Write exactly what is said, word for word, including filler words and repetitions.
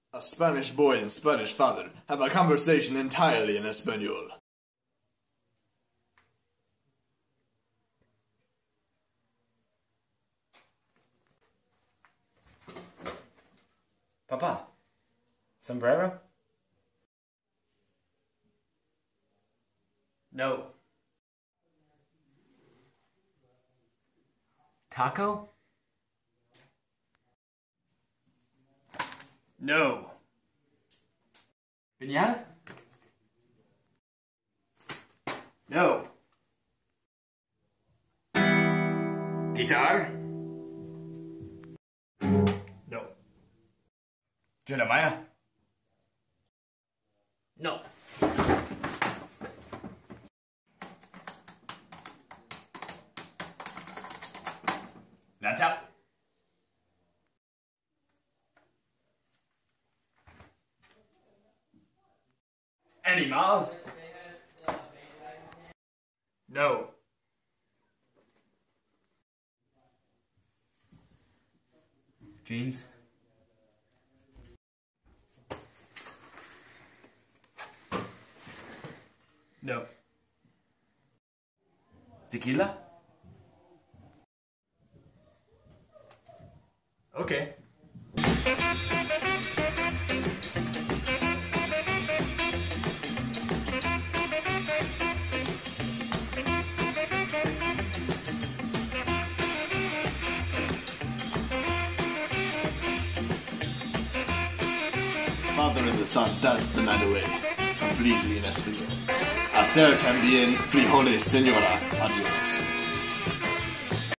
A Spanish boy and Spanish father have a conversation entirely in Espanol. Papa, sombrero? No. Taco? No. Piñata? No. Guitar? No. Jeremiah? No. Laptop? Animal? No. Jeans? No. Tequila? Okay. Father and the son danced the night away, completely in Espanol. Hacer también frijoles, señora. Adios.